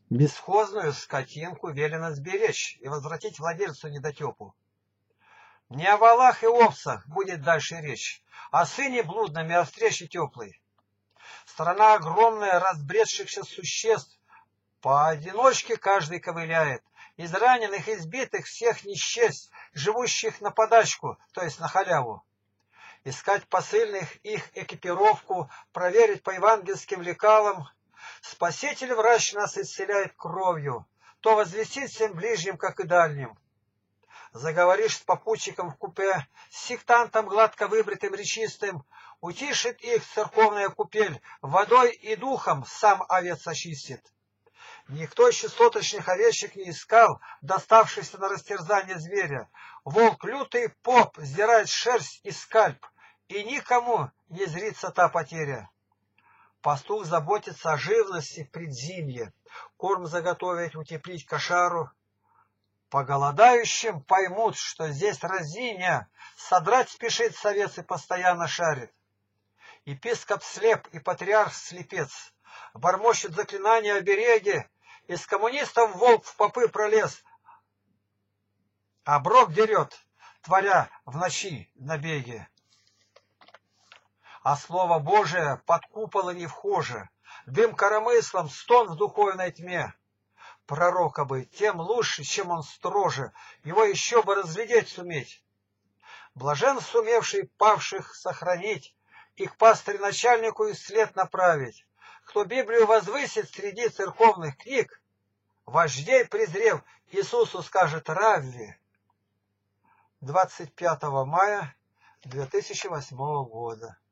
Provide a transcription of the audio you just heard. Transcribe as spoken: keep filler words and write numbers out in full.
Бесхозную скотинку велено сберечь и возвратить владельцу недотепу. Не о валах и овцах будет дальше речь, о сыне блудном и о встрече теплой. Страна огромная разбредшихся существ, поодиночке каждый ковыляет, из раненых, избитых всех не счесть, живущих на подачку, то есть на халяву. Искать посыльных, их экипировку, проверить по евангельским лекалам. Спаситель врач нас исцеляет кровью, то возвестит всем ближним, как и дальним. Заговоришь с попутчиком в купе, с сектантом гладко выбритым речистым, утишит их церковная купель, водой и духом сам овец очистит. Никто из чистоточных овечек не искал, доставшихся на растерзание зверя. Волк лютый поп сдирает шерсть и скальп, и никому не зрится та потеря. Пастух заботится о живности в предзимье, корм заготовить, утеплить кошару. По голодающим поймут, что здесь разиня, содрать спешит совец и постоянно шарит. Епископ слеп и патриарх слепец, бормочет заклинания обереги, из коммунистов волк в попы пролез, а брок дерет, творя в ночи набеги. А слово Божие под купола не вхоже, дым коромыслом, стон в духовной тьме. Пророка бы, тем лучше, чем он строже, его еще бы разглядеть суметь. Блажен сумевший павших сохранить, их пастырь начальнику и след направить. Кто Библию возвысит среди церковных книг, вождей презрев, Иисусу скажет «Равви». двадцать пятого мая две тысячи восьмого года.